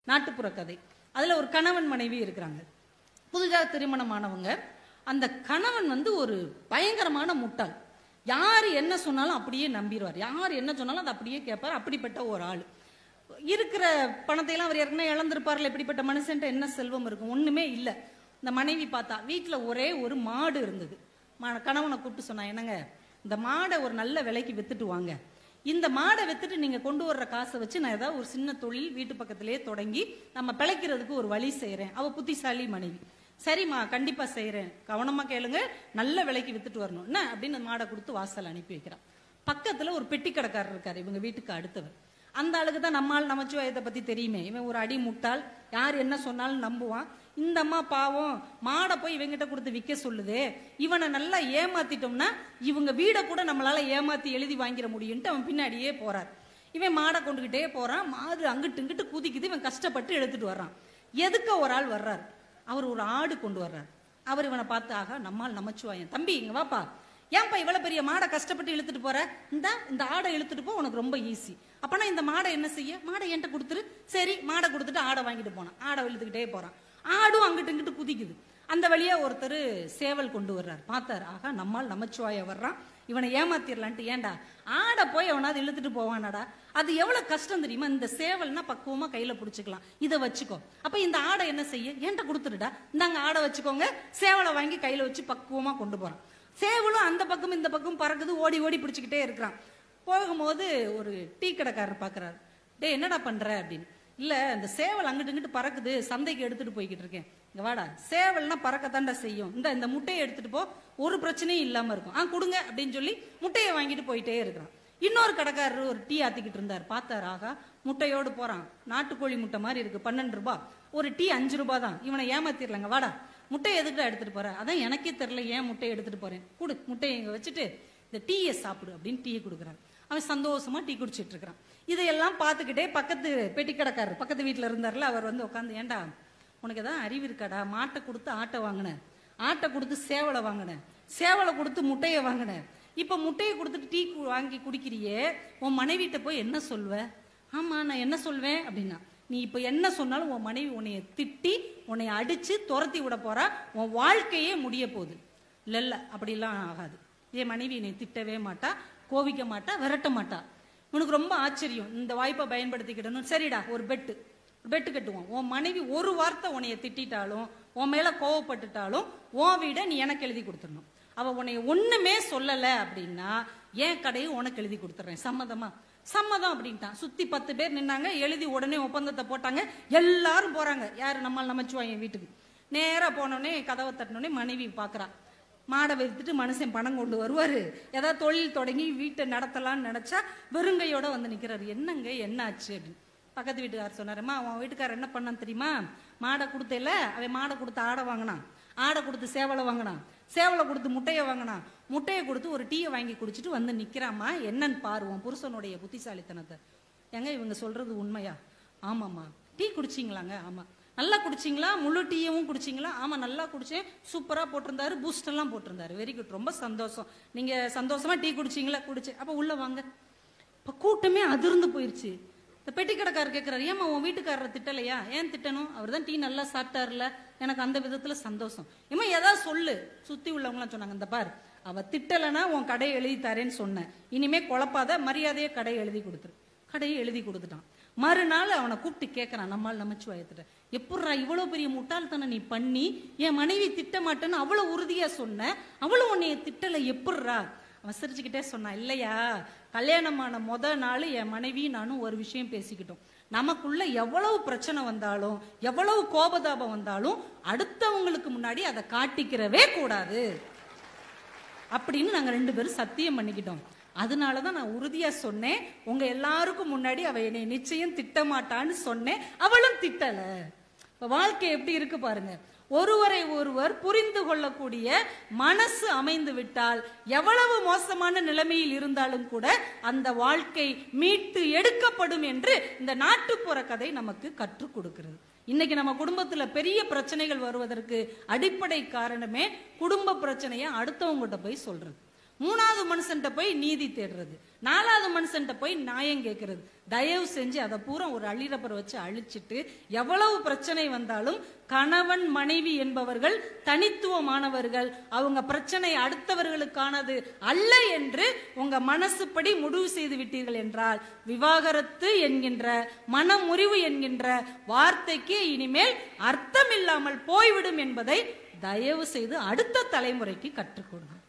நாட்டுப்புற கதை. அதுல ஒரு கணவன் மனைவி இருக்கிறாங்க. புதிதாக திருமணமானவங்க. அந்த கணவன் ஒரு பயங்கரமான முட்டாள். யார் என்ன சொன்னாலும் அப்படியே நம்பிடுவார். யார் என்ன சொன்னாலும் அதை அப்படியே கேட்பார். அப்படிப்பட்ட ஒரு ஆள். இருக்கிற பணத்தை எல்லாம் அவர் ஏற்கனவே இழந்திருப்பார்ல. இப்படிப்பட்ட மனுஷன்ட்ட என்ன செல்வம் இருக்கும்? ஒண்ணுமே இல்லை. இந்த மனைவி பார்த்தா வீட்டுல ஒரே ஒரு மாடு இருந்தது. கணவனை கூப்பிட்டு சொன்னா, என்னங்க இந்த மாடை ஒரு நல்ல விலைக்கு வித்துட்டு வாங்க. இந்த மாடை வித்துட்டு நீங்க கொண்டு வர்ற காசை வச்சு நான் ஏதாவது ஒரு சின்ன தொழில் வீட்டு பக்கத்திலேயே தொடங்கி நம்ம பிழைக்கிறதுக்கு ஒரு வழி செய்யறேன். அவ புத்திசாலி மனைவி. சரிம்மா, கண்டிப்பா செய்யறேன், கவனமா கேளுங்க, நல்ல விலைக்கு வித்துட்டு வரணும் என்ன அப்படின்னு மாடை கொடுத்து வாசல் அனுப்பி வைக்கிறான். பக்கத்துல ஒரு பெட்டி கடைக்காரர் இருக்காரு, இவங்க வீட்டுக்கு அடுத்தவர். அந்த ஆளுக்கு தான் நம்மால் நமச்சிவாயத்தை பத்தி தெரியுமே. இவன் ஒரு அடி முட்டாள், யார் என்ன சொன்னாலும் நம்புவான். இந்த அம்மா பாவம் மாடை போய் இவங்கிட்ட கொடுத்து விற்க சொல்லுது, இவனை நல்லா ஏமாத்திட்டோம்னா இவங்க வீடை கூட நம்மளால ஏமாத்தி எழுதி வாங்கிட முடியும்ட்டு அவன் பின்னாடியே போறார். இவன் மாடை கொண்டுகிட்டே போறான். மாடு அங்கிட்டு இங்கிட்டு குதிக்குது. இவன் கஷ்டப்பட்டு எடுத்துட்டு வர்றான். எதுக்க ஒரு ஆள் வர்றாரு. அவர் ஒரு ஆடு கொண்டு வர்றார். அவர் இவனை பார்த்து, ஆகா நம்மால் நமச்சிவாயன், தம்பி இங்க வாப்பா, ஏன்பா இவ்வளவு பெரிய மாடை கஷ்டப்பட்டு இழுத்துட்டு போற? இந்த ஆடை இழுத்துட்டு போ, உனக்கு ரொம்ப ஈஸி. அப்பனா இந்த மாடை என்ன செய்ய? மாடை என்கிட்ட கொடுத்துரு. சரி, மாடை கொடுத்துட்டு ஆடை வாங்கிட்டு போனான். ஆடை இழுத்துக்கிட்டே போறான். ஆடும் அங்கிட்டு இங்கிட்டு குதிக்குது. அந்த வழியா ஒருத்தர் சேவல் கொண்டு வர்றார். பார்த்தாரு, ஆகா நம்மால் நமச்சிவாய வர்றான், இவனை ஏமாத்திரலான்ட்டு. ஏண்டா ஆடை போய் அவனாவது இழுத்துட்டு போவானாடா? அது எவ்வளவு கஷ்டம் தெரியுமா? இந்த சேவல்னா பக்குவமா கையில புடிச்சுக்கலாம், இதை வச்சுக்கோ. அப்ப இந்த ஆடை என்ன செய்ய? என்கிட்ட கொடுத்துருடா, இந்தாங்க ஆடை வச்சுக்கோங்க. சேவலை வாங்கி கையில வச்சு பக்குவமா கொண்டு போறான். சேவலும் அந்த பக்கம் இந்த பக்கம் பறக்குது, ஓடி ஓடி பிடிச்சுக்கிட்டே இருக்கிறான். போகும்போது ஒரு டீ கடைக்காரர் பாக்குறாரு. டே என்னடா பண்ற அப்படின்னு. இல்ல, இந்த சேவல் அங்கிட்டு இங்கிட்டு பறக்குது, சந்தைக்கு எடுத்துட்டு போய்கிட்டு இருக்கேன். இங்க வாடா, சேவல்னா பறக்கத்தாண்டா செய்யும், இந்த முட்டையை எடுத்துட்டு போ, ஒரு பிரச்சனையும் இல்லாம இருக்கும், கொடுங்க அப்படின்னு சொல்லி முட்டையை வாங்கிட்டு போயிட்டே இருக்கிறான். இன்னொரு கடைக்காரர் ஒரு டீ ஆத்திக்கிட்டு இருந்தார். பார்த்தாரு, ஆகா முட்டையோடு போறான், நாட்டுக்கோழி முட்டை மாதிரி இருக்கு, 12 ரூபாய், ஒரு டீ 5 ரூபாய் தான், இவனை ஏமாத்திரலங்க, வாடா முட்டையை எதுக்கு எடுத்துட்டு போற? அதான் எனக்கே தெரியல ஏன் முட்டையை எடுத்துட்டு போறேன், கொடு முட்டையை இங்க வச்சுட்டு இந்த டீயை சாப்பிடு அப்படின்னு டீயை கொடுக்குறான். அவன் சந்தோஷமா டீ குடிச்சிட்டு இருக்கிறான். இதையெல்லாம் பார்த்துக்கிட்டே பக்கத்து பெட்டி கடைக்காரர் பக்கத்து வீட்டுல இருந்தார்ல, அவர் உட்காந்து, ஏண்டா உனக்கு ஏதாவது அறிவு இருக்காடா? மாட்டை கொடுத்து ஆட்டை வாங்கின, ஆட்டை கொடுத்து சேவலை வாங்கின, சேவலை கொடுத்து முட்டையை வாங்கின, இப்ப முட்டையை கொடுத்துட்டு டீ வாங்கி குடிக்கிறியே, உன் மனைவிட்ட போய் என்ன சொல்வ? ஆமா நான் என்ன சொல்வேன் அப்படின்னா, நீ இப்ப என்ன சொன்னாலும் உன் மனைவி உன்னைய திட்டி உன்னைய அடிச்சு துரத்தி விட போறா, உன் வாழ்க்கையே முடிய போகுது. இல்ல அப்படிலாம் ஆகாது, என் மனைவி என்னை திட்டவே மாட்டா, கோவிக்க மாட்டா, விரட்ட மாட்டா. உனக்கு ரொம்ப ஆச்சரியம், இந்த வாய்ப்பை பயன்படுத்திக்கிடணும். சரிடா, ஒரு பெட்டு கட்டுவோம். உன் மனைவி ஒரு வார்த்தை உன்னைய திட்டாலும் உன் மேல கோவப்பட்டுட்டாலும் உன் வீடை நீ எனக்கு எழுதி கொடுத்துடணும். அவ உன்னைய ஒண்ணுமே சொல்லல அப்படின்னா என் கடையை உனக்கு எழுதி கொடுத்துறேன், சம்மதமா? சம்மதம் அப்படின்ட்டான். சுத்தி 10 பேர் நின்னாங்க. எழுதி உடனே ஒப்பந்தத்தை போட்டாங்க. எல்லாரும் போறாங்க. யாரு? நம்மால் நமச்சிவாயன் வீட்டுக்கு. நேரா போனோடனே கதவை தட்டினோடனே மனைவி பாக்குறா. மாடை வைத்துட்டு மனுஷன் பணம் கொண்டு வருவாரு, ஏதாவது தொழில் தொடங்கி வீட்டை நடத்தலாம்னு நினைச்சா வெறுங்கையோட வந்து நிக்கிறாரு. என்னங்க என்ன ஆச்சு அப்படின்னு பக்கத்து வீட்டுக்காரர் சொன்னாருமா, அவன் வீட்டுக்காரர் என்ன பண்ணான்னு தெரியுமா? மாடை கொடுத்தேல, அவன் மாடை கொடுத்து ஆடை வாங்கினான், ஆடை கொடுத்து சேவலை வாங்கினான், சேவலை கொடுத்து முட்டையை வாங்கினான், முட்டையை கொடுத்து ஒரு டீயை வாங்கி குடிச்சிட்டு வந்து நிக்கிறாமா. என்னன்னு பாருவோம் புருஷனுடைய புத்திசாலித்தனத்தை. ஏங்க இவங்க சொல்றது உண்மையா? ஆமாம்மா. டீ குடிச்சிங்களாங்க? ஆமா. நல்லா குடிச்சிங்களா? முழு டீயவும் குடிச்சிங்களா? ஆமா நல்லா குடிச்சேன், சூப்பரா போட்டிருந்தாரு, பூஸ்ட் எல்லாம் போட்டிருந்தாரு, வெரி குட், ரொம்ப சந்தோஷம், நீங்க சந்தோஷமா டீ குடிச்சிங்களா? குடிச்சேன். அப்ப உள்ள வாங்க. இப்ப கூட்டமே அதிர்ந்து போயிருச்சு. இந்த பெட்டி கடைக்காரர் கேட்கிறாரு, ஏமா உன் வீட்டுக்காரரை திட்டலையா? ஏன் திட்டணும்? அவர் தான் டீ நல்லா சாப்பிட்டாருல, எனக்கு அந்த விதத்துல சந்தோஷம். ஏமா ஏதாவது சொல்லு. சுத்தி உள்ளவங்களாம் சொன்னாங்க, இந்த பார் அவ திட்டலைன்னா உன் கடையை எழுதி தரேன்னு சொன்னேன், இனிமே குழப்பாத, மரியாதையே கடையை எழுதி கொடுத்துரு. கடையை எழுதி கொடுத்துட்டான். மறுநாள் அவனை கூப்பிட்டு கேட்கறான், நம்மால் நமச்சிவாயத்திட்ட, எப்பட்றா இவ்வளவு பெரிய முட்டாள்தனை நீ பண்ணி என் மனைவி திட்ட மாட்டேன்னு அவ்வளவு உறுதியா சொன்ன, அவ்வளவு உன்னைய திட்டல, எப்பட்றா? அவன் சிரிச்சுக்கிட்டே சொன்னான், இல்லையா கல்யாணமான நாள் என் மனைவி நானும் ஒரு விஷயம் பேசிக்கிட்டோம், நமக்குள்ள எவ்வளவு பிரச்சனை வந்தாலும் எவ்வளவு கோபதாபம் வந்தாலும் அடுத்தவங்களுக்கு முன்னாடி அதை காட்டிக்கிறவே கூடாது அப்படின்னு நாங்க 2 பேரும் சத்தியம் பண்ணிக்கிட்டோம். அதனாலதான் நான் உறுதியா சொன்னேன், உங்க எல்லாருக்கும் முன்னாடி அவ என்னை நிச்சயம் திட்டமாட்டான்னு சொன்னேன், அவளும் திட்டல. இப்ப வாழ்க்கை எப்படி இருக்கு பாருங்க. ஒருவரை ஒருவர் புரிந்து கொள்ளக்கூடிய மனசு அமைந்து விட்டால் எவ்வளவு மோசமான நிலைமையில் இருந்தாலும் கூட அந்த வாழ்க்கை மீட்டு எடுக்கப்படும் என்று இந்த நாட்டுப்புற கதை நமக்கு கற்றுக் கொடுக்கிறது. இன்னைக்கு நம்ம குடும்பத்துல பெரிய பிரச்சனைகள் வருவதற்கு அடிப்படை காரணமே குடும்ப பிரச்சனையை அடுத்தவங்ககிட்ட போய் சொல்றது. மூணாவது மனுஷன்ட்ட போய் நீதி தேடுறது, நாலாவது மனுஷன்ட்ட போய் நியாயம் கேட்கறது. தயவு செஞ்சு அதை பூரா ஒரு அழிரப்பரை வச்சு அழிச்சிட்டு, எவ்வளவு பிரச்சனை வந்தாலும் கணவன் மனைவி என்பவர்கள் தனித்துவமானவர்கள், அவங்க பிரச்சனை அடுத்தவர்களுக்கானது அல்ல என்று உங்க மனசுப்படி முடிவு செய்து விட்டீர்கள் என்றால், விவாகரத்து என்கின்ற மனமுறிவு என்கின்ற வார்த்தைக்கு இனிமேல் அர்த்தம் இல்லாமல் போய்விடும் என்பதை தயவு செய்து அடுத்த தலைமுறைக்கு கற்றுக் கொடுங்க.